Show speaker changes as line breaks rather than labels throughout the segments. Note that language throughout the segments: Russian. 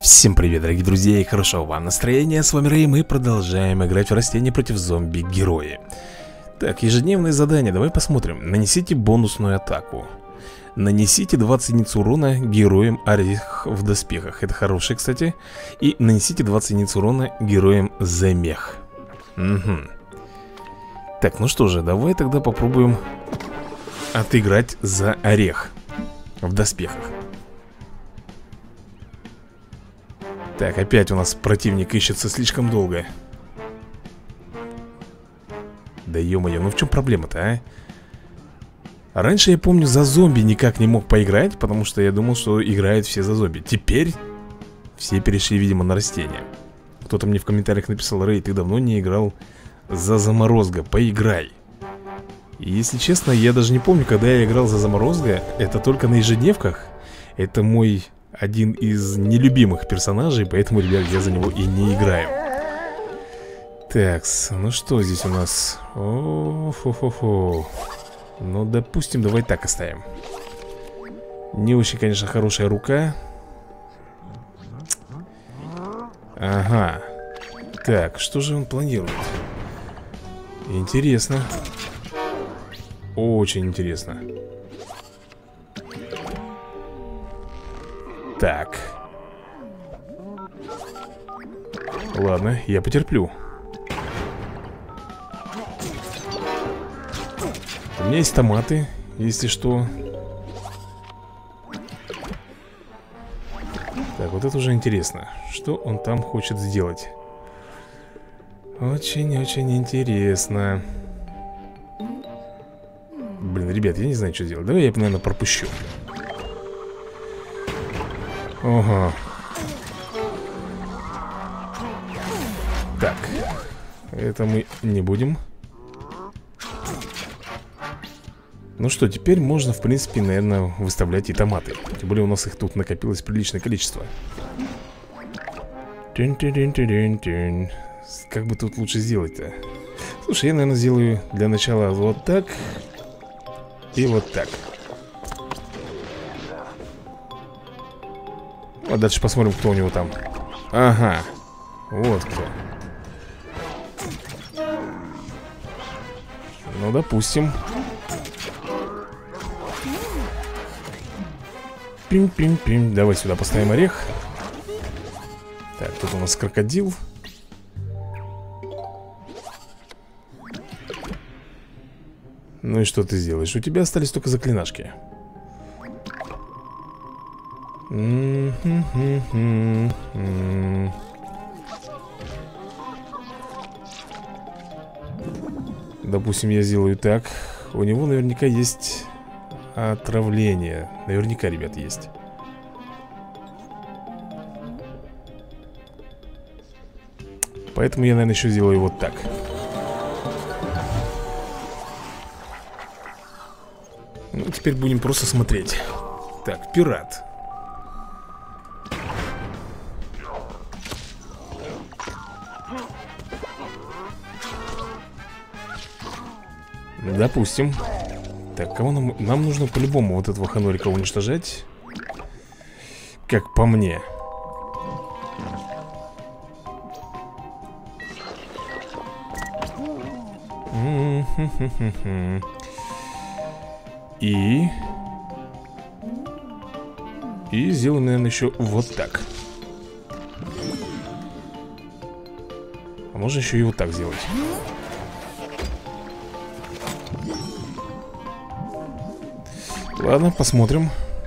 Всем привет, дорогие друзья, и хорошего вам настроения. С вами Рэй, мы продолжаем играть в растения против зомби-герои. Так, ежедневные задания, давай посмотрим. Нанесите бонусную атаку. Нанесите 20 единиц урона героям орех в доспехах. Это хороший, кстати. И нанесите 20 единиц урона героям за мех. Угу. Так, ну что же, давай тогда попробуем отыграть за орех в доспехах. Так, опять у нас противник ищется слишком долго. Да ё-моё, ну в чем проблема-то, а? Раньше, я помню, за зомби никак не мог поиграть, потому что я думал, что играют все за зомби. Теперь все перешли, видимо, на растения. Кто-то мне в комментариях написал: Рэй, ты давно не играл за заморозга, поиграй. И если честно, я даже не помню, когда я играл за заморозга. Это только на ежедневках. Это мой один из нелюбимых персонажей, поэтому, ребят, я за него и не играю. Так, ну что здесь у нас? О-хо-хо-хо. Ну, допустим, давай так оставим. Не очень, конечно, хорошая рука. Ага. Так, что же он планирует? Интересно. Очень интересно. Так. Ладно, я потерплю. У меня есть томаты, если что. Так, вот это уже интересно. Что он там хочет сделать? Очень-очень интересно. Блин, ребят, я не знаю, что делать. Давай я, наверное, пропущу. Ага. Так. Это мы не будем. Ну что, теперь можно, в принципе, наверное, выставлять и томаты. Тем более у нас их тут накопилось приличное количество. Тюн-тюн-тюн-тюн-тюн. Как бы тут лучше сделать-то? Слушай, я, наверное, сделаю для начала вот так. И вот так. А дальше посмотрим, кто у него там. Ага. Вот кто. Ну, допустим. Пим-пим-пим. Давай сюда поставим орех. Так, тут у нас крокодил. Ну и что ты сделаешь? У тебя остались только заклинашки. Допустим, я сделаю так. У него наверняка есть отравление. Наверняка, ребят, есть. Поэтому я, наверное, еще сделаю вот так. Ну, теперь будем просто смотреть. Так, пират. Допустим. Так, кого нам нужно по-любому вот этого ханорика уничтожать. Как по мне. И сделаем, наверное, еще вот так. А можно еще и вот так сделать. Ладно, посмотрим.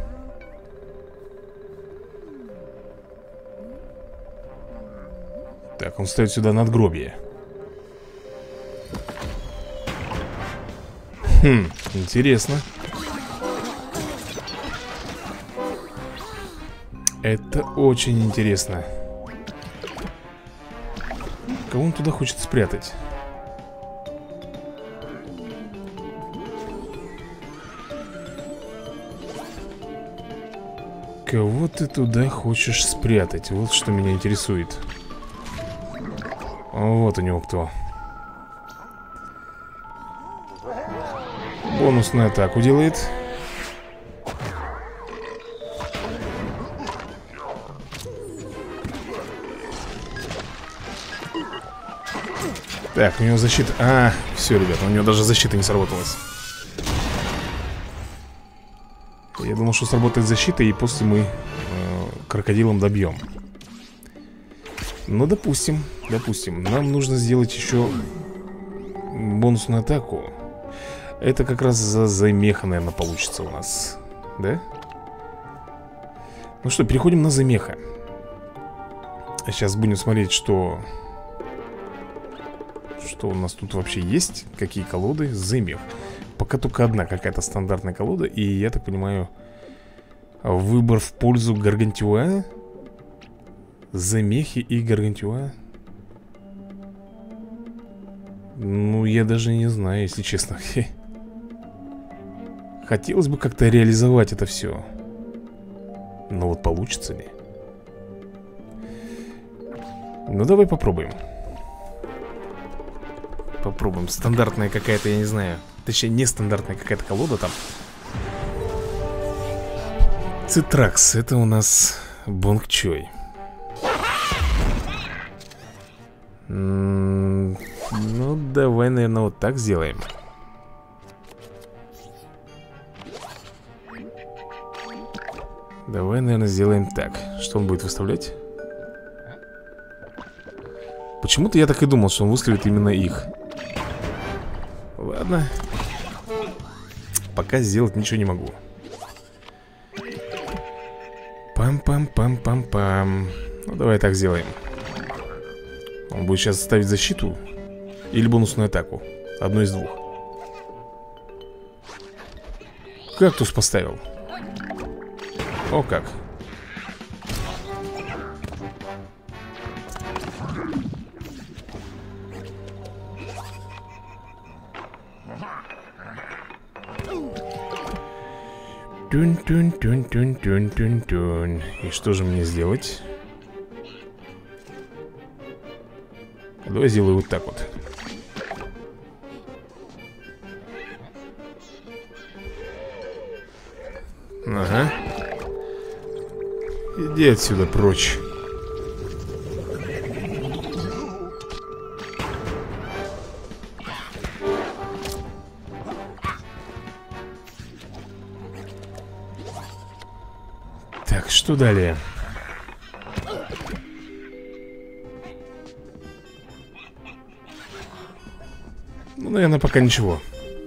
Так, он ставит сюда надгробие. Интересно. Это очень интересно. Кого он туда хочет спрятать? Кого ты туда хочешь спрятать? Вот что меня интересует. Вот у него кто. Бонусную атаку делает. Так, у него защита... А, все, ребята, у него даже защита не сработалась. Я думал, что сработает защита, и после мы крокодилом добьем. Ну, допустим. Нам нужно сделать еще бонусную атаку. Это как раз за замеха, наверное, получится у нас. Да? Ну что, переходим на замеха. Сейчас будем смотреть, что у нас тут вообще есть. Какие колоды. Замех. Пока только одна какая-то стандартная колода. И я так понимаю, выбор в пользу Гаргантюа, замехи и Гаргантюа. Ну, я даже не знаю, если честно. Хотелось бы как-то реализовать это все. Но вот получится ли? Ну, давай попробуем. Попробуем. Стандартная какая-то, я не знаю. Точнее, нестандартная какая-то колода там. Цитракс, это у нас Бонгчой. Ну, давай, наверное, вот так сделаем. Давай, наверное, сделаем так. Что он будет выставлять? Почему-то я так и думал, что он выставит именно их. Ладно. Пока сделать ничего не могу. Пам-пам-пам-пам-пам. Ну, давай так сделаем. Он будет сейчас ставить защиту или бонусную атаку. Одно из двух. Кактус поставил. О как. Тюн-тюн-тюн-тюн-тюн-тюн-тюн. И что же мне сделать? Давай сделаю вот так вот. Ага. Иди отсюда прочь. Так, что далее? Ну, наверное, пока ничего.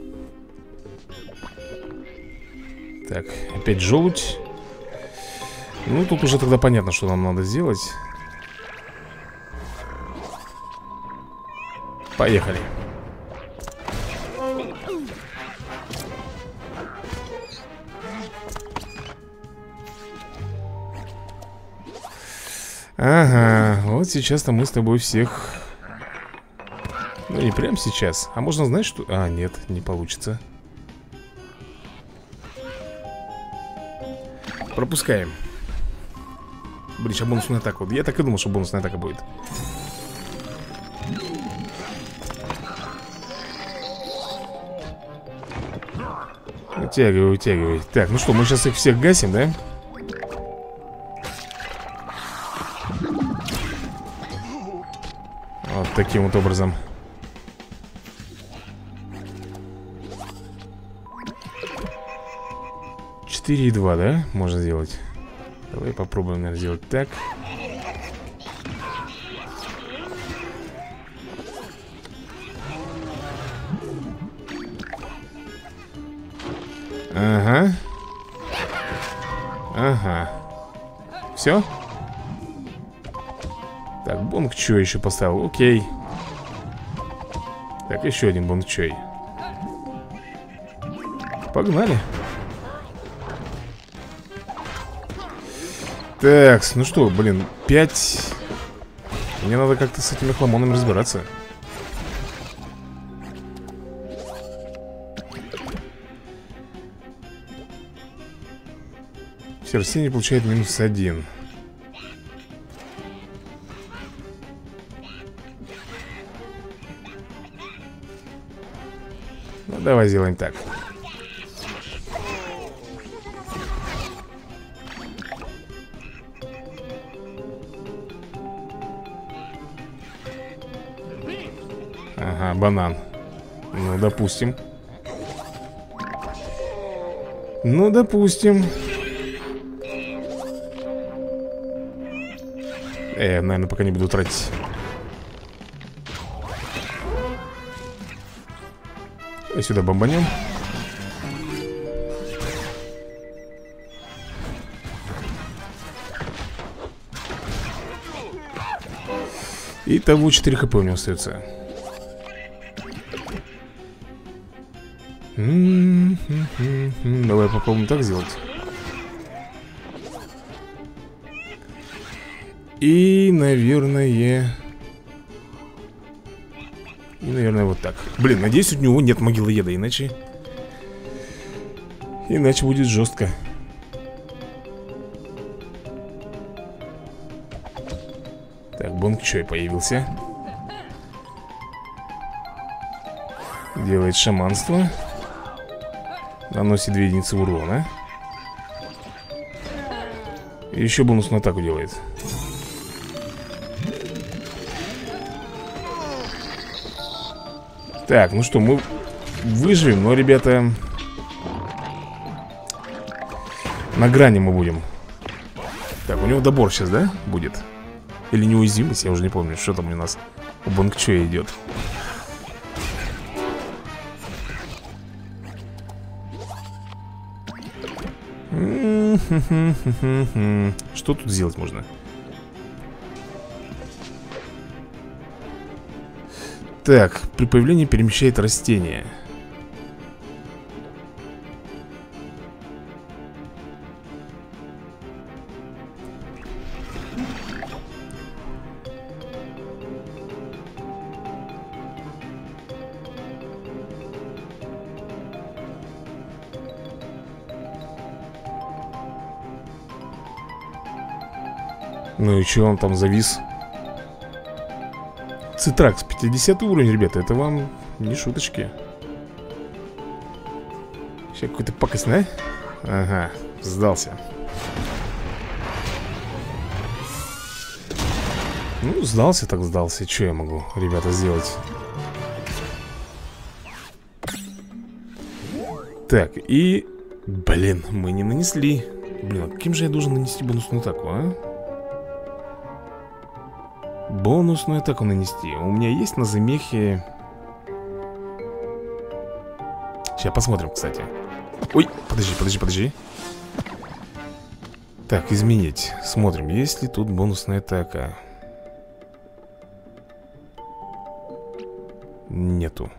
Так, опять желудь. Ну, тут уже тогда понятно, что нам надо сделать. Поехали. Ага, вот сейчас-то мы с тобой всех... Ну, не прямо сейчас. А можно знать, что... А, нет, не получится. Пропускаем. Блин, сейчас бонусная атака. Я так и думал, что бонусная атака будет. Утягивай, утягивай. Так, ну что, мы сейчас их всех гасим, да? Вот таким вот образом. Четыре и 2, да? Можно сделать. Давай попробуем, наверное, сделать так. Ага. Ага. Все? Так, Бонгчой еще поставил, окей. Так, еще один Бонгчой. Погнали. Так, ну что, блин, 5. Мне надо как-то с этими хламонами разбираться. Серсини получает -1. Ну, давай сделаем так. Ага, банан. Ну, допустим. Ну, допустим. Наверное, пока не буду тратить. И сюда бомбанем. Итого 4 хп у него остается. Давай попробуем так сделать. И, наверное, вот так. Блин, надеюсь, у него нет могилоеда, иначе будет жестко. Так, Бонг Чой появился. Делает шаманство. Наносит 2 единицы урона. И еще бонусную атаку делает. Так, ну что, мы выживем, но, ребята, на грани мы будем. Так, у него добор сейчас, да, будет? Или неуязвимость, я уже не помню, что там у нас у Бонг Чоя идет. Что тут сделать можно? Так, при появлении перемещает растение. Ну и что он там завис? Цитракс, 50 уровень, ребята. Это вам не шуточки. Сейчас какой-то пакость, да? Ага, сдался. Ну, сдался так сдался. Что я могу, ребята, сделать? Так, и... Блин, мы не нанесли. Блин, а каким же я должен нанести бонусную атаку, а? Бонусную атаку нанести. У меня есть на замехе. Сейчас посмотрим, кстати. Ой, подожди. Так, изменить. Смотрим, есть ли тут бонусная атака. Нету.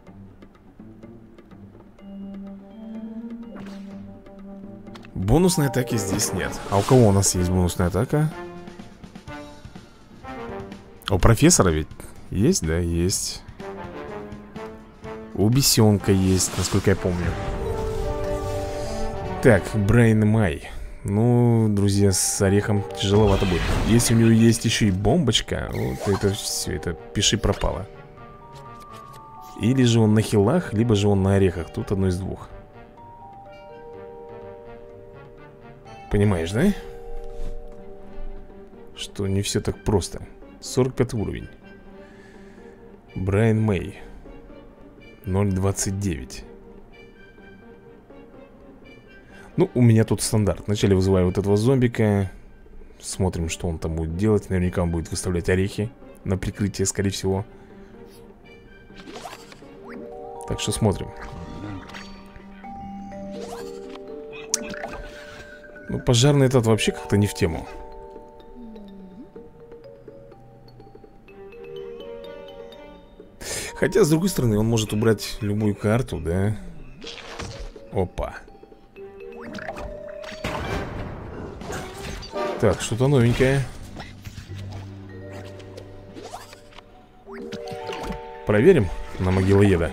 Бонусной атаки здесь нет. А у кого у нас есть бонусная атака? У профессора ведь есть, да? Есть. У бесенка есть, насколько я помню. Так, Брейн Май. Ну, друзья, с орехом тяжеловато будет. Если у него есть еще и бомбочка, вот это все, это пиши пропало. Или же он на хилах, либо же он на орехах. Тут одно из двух. Понимаешь, да? Что не все так просто. 45 уровень. Брайан Мэй 0.29. Ну, у меня тут стандарт. Вначале вызываю вот этого зомбика. Смотрим, что он там будет делать. Наверняка он будет выставлять орехи на прикрытие, скорее всего. Так что смотрим. Ну, пожарный этот вообще как-то не в тему. Хотя, с другой стороны, он может убрать любую карту, да? Опа. Так, что-то новенькое. Проверим на могилоеда.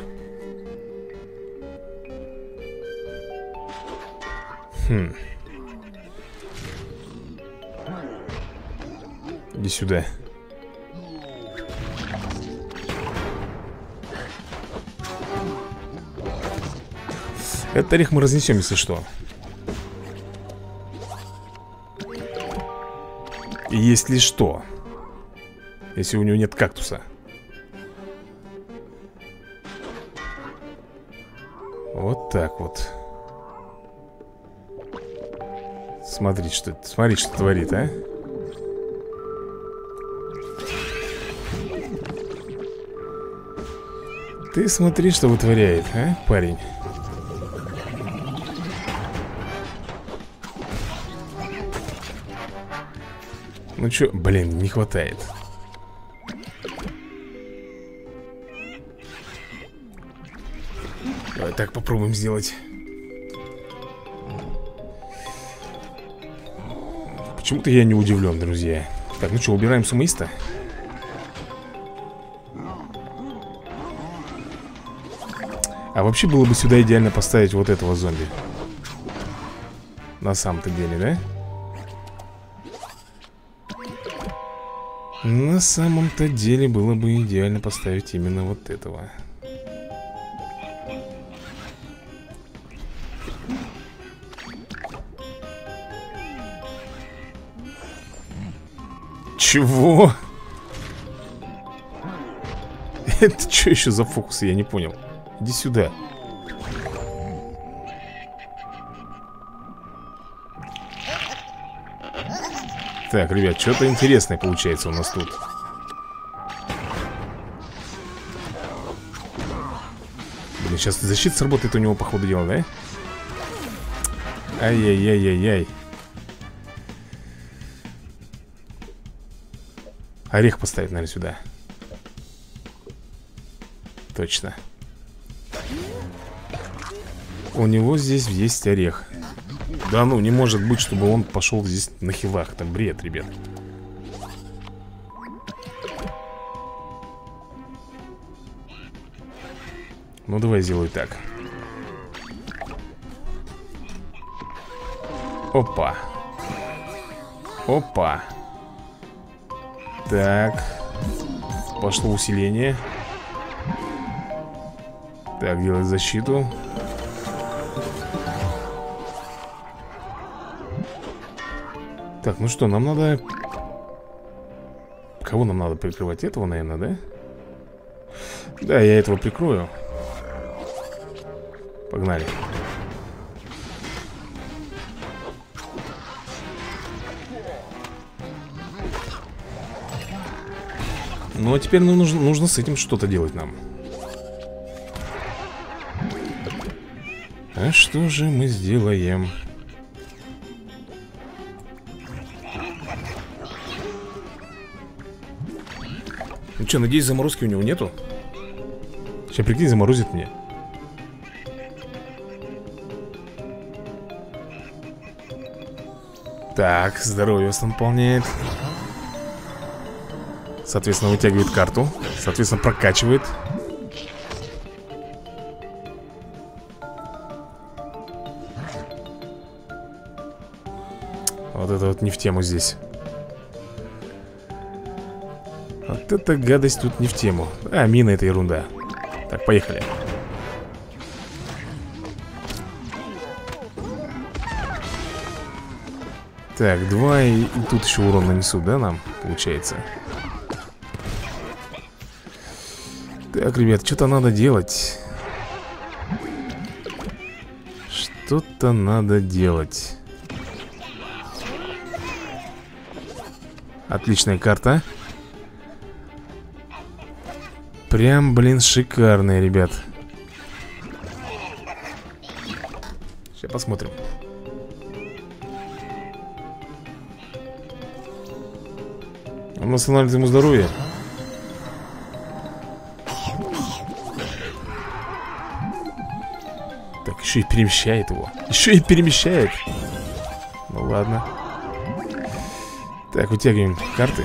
Иди сюда. Этот орех мы разнесем, если что. Если что. Если у него нет кактуса. Вот так вот. Смотри, что творит, а. Ты смотри, что вытворяет, а, парень. Ну чё, блин, не хватает. Давай так попробуем сделать. Почему-то я не удивлен, друзья. Так, ну что, убираем сумоиста. А вообще было бы сюда идеально поставить вот этого зомби. На самом-то деле, да? На самом-то деле было бы идеально поставить именно вот этого. Чего? Это что еще за фокусы, я не понял. Иди сюда. Так, ребят, что-то интересное получается у нас тут. Блин, сейчас защита сработает у него, по ходу дела, да? Ай-яй-яй-яй-яй. Орех поставить, наверное, сюда. Точно. У него здесь есть орех. Да ну, не может быть, чтобы он пошел здесь на хилах. Это бред, ребят. Ну, давай сделай так. Опа. Опа. Так. Пошло усиление. Так, делать защиту. Так, ну что, нам надо... Кого нам надо прикрывать? Этого, наверное, да? Да, я этого прикрою. Погнали. Ну, а теперь нужно с этим что-то делать нам. А что же мы сделаем? Ну что, надеюсь, заморозки у него нету? Сейчас, прикинь, заморозит мне. Так, здоровье восполняет. Соответственно, вытягивает карту. Соответственно, прокачивает. Вот это вот не в тему здесь. Вот эта гадость тут не в тему. А, мина — это ерунда. Так, поехали. Так, 2 и тут еще урон нанесу, да, нам, получается? Так, ребят, что-то надо делать. Что-то надо делать. Отличная карта. Прям, блин, шикарная, ребят. Сейчас посмотрим. Он восстанавливает ему здоровье. Так, еще и перемещает его. Еще и перемещает. Ну ладно. Так, вытягиваем карты.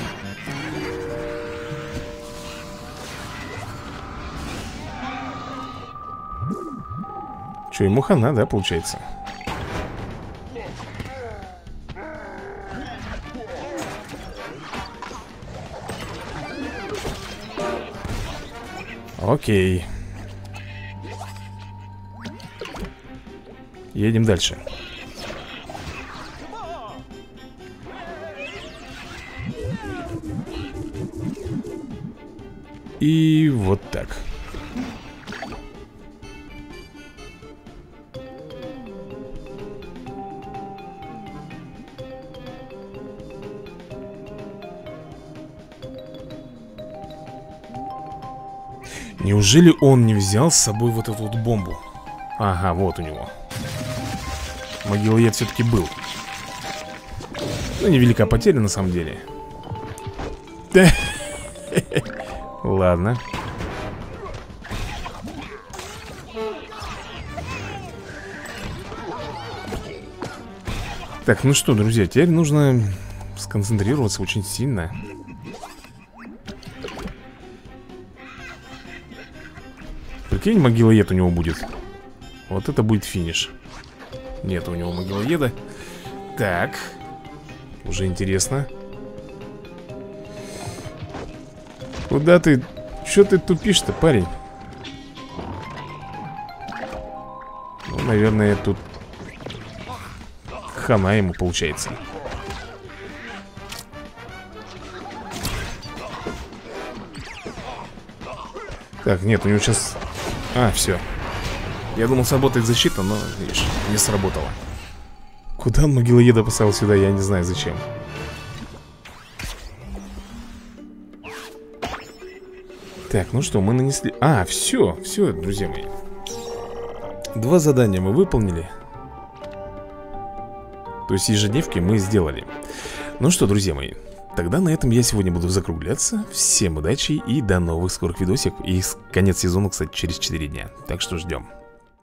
Че, ему хана, да, получается? Окей. Едем дальше. И вот так. Неужели он не взял с собой вот эту вот бомбу? Ага, вот у него. Могилоед все-таки был. Ну, невелика потеря на самом деле. Ладно. Так, ну что, друзья, теперь нужно сконцентрироваться очень сильно. Прикинь, могилоед у него будет. Вот это будет финиш. Нет у него могилоеда. Так. Уже интересно. Куда ты? Че ты тупишь-то, парень? Ну, наверное, тут хана ему получается. Так, нет, у него сейчас... А, все. Я думал, сработает защита, но, видишь, не сработало. Куда он могилоеда поставил сюда, я не знаю зачем. Так, ну что, мы нанесли... А, все, друзья мои. 2 задания мы выполнили. То есть ежедневки мы сделали. Ну что, друзья мои, тогда на этом я сегодня буду закругляться. Всем удачи и до новых скорых видосиков. И конец сезона, кстати, через 4 дня. Так что ждем.